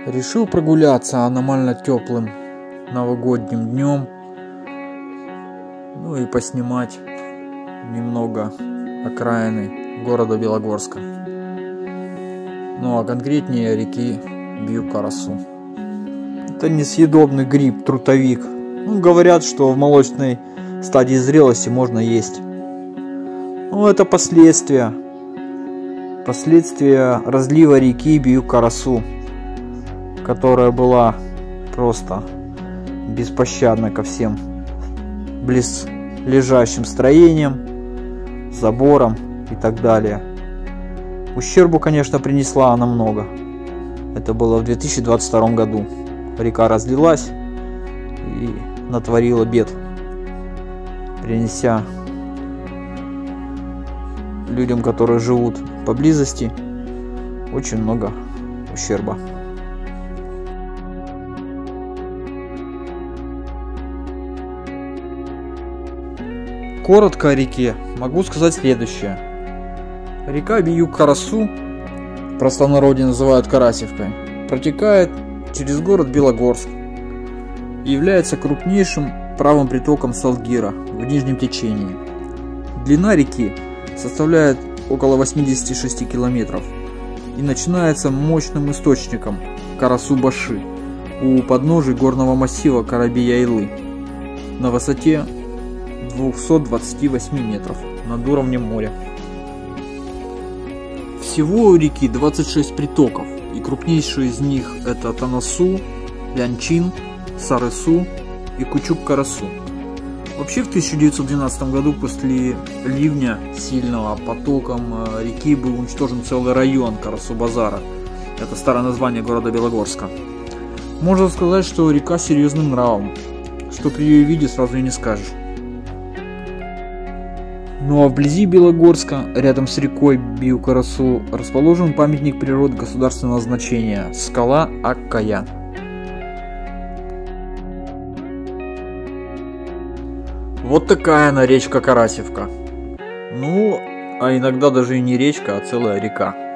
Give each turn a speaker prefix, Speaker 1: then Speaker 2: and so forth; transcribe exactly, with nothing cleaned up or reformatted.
Speaker 1: Решил прогуляться аномально теплым новогодним днем. Ну и поснимать немного окраины города Белогорска. Ну а конкретнее реки Бию-Карасу. Это несъедобный гриб, трутовик. Ну, говорят, что в молочной стадии зрелости можно есть. Ну, это последствия. Последствия разлива реки Бию-Карасу, которая была просто беспощадна ко всем близлежащим строениям, заборам и так далее. Ущербу, конечно, принесла она много. Это было в две тысячи двадцать втором году. Река разлилась и натворила бед, принеся людям, которые живут поблизости, очень много ущерба. Коротко о реке могу сказать следующее. Река Бию-Карасу, в простонародье называют Карасевкой, протекает через город Белогорск и является крупнейшим правым притоком Салгира в нижнем течении. Длина реки составляет около восьмидесяти шести километров и начинается мощным источником Карасу-Баши у подножия горного массива Караби-Яйлы на высоте двухсот двадцати восьми метров над уровнем моря. Всего у реки двадцать шесть притоков, и крупнейшие из них это Танасу, Лянчин, Сарысу и Кучук-Карасу. Вообще в тысяча девятьсот двенадцатом году после ливня сильного потоком реки был уничтожен целый район Карасу-Базара. Это старое название города Белогорска. Можно сказать, что река с серьезным нравом, что при ее виде сразу и не скажешь. Ну а вблизи Белогорска, рядом с рекой Бию-Карасу, расположен памятник природы государственного значения – скала Ак-Каян. Вот такая она, речка Карасевка. Ну, а иногда даже и не речка, а целая река.